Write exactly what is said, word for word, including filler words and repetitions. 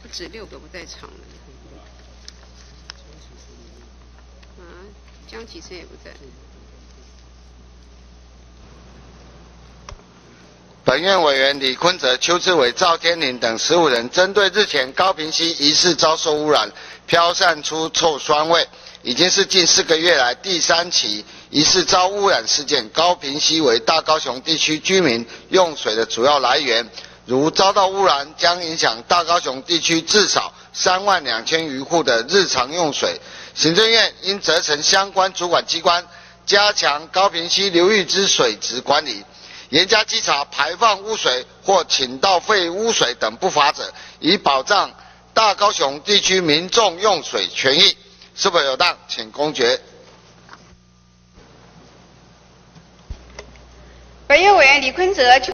不止六个不在场了。啊，江启臣也不在。 本院委员李坤哲、邱志伟、赵天麟等十五人，针对日前高屏溪疑似遭受污染，飘散出臭酸味，已经是近四个月来第三起疑似遭污染事件。高屏溪为大高雄地区居民用水的主要来源，如遭到污染，将影响大高雄地区至少三万两千余户的日常用水。行政院应责成相关主管机关，加强高屏溪流域之水质管理，严加稽查排放污水或倾倒废污水等不法者，以保障大高雄地区民众用水权益。是否有当，请公决。 本院委员李坤哲。